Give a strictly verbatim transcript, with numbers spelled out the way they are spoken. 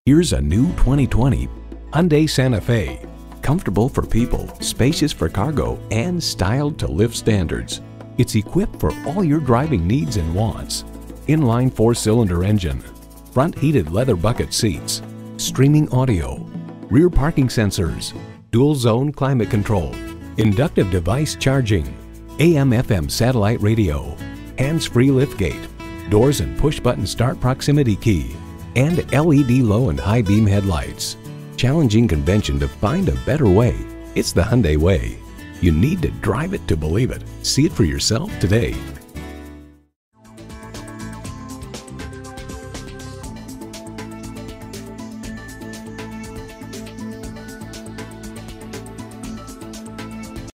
Here's a new twenty twenty Hyundai Santa Fe. Comfortable for people, spacious for cargo, and styled to lift standards. It's equipped for all your driving needs and wants. Inline four-cylinder engine, front heated leather bucket seats, streaming audio, rear parking sensors, dual zone climate control, inductive device charging, A M F M satellite radio, hands-free liftgate, doors and push-button start proximity key, and L E D low and high beam headlights. Challenging convention to find a better way. It's the Hyundai way. You need to drive it to believe it. See it for yourself today.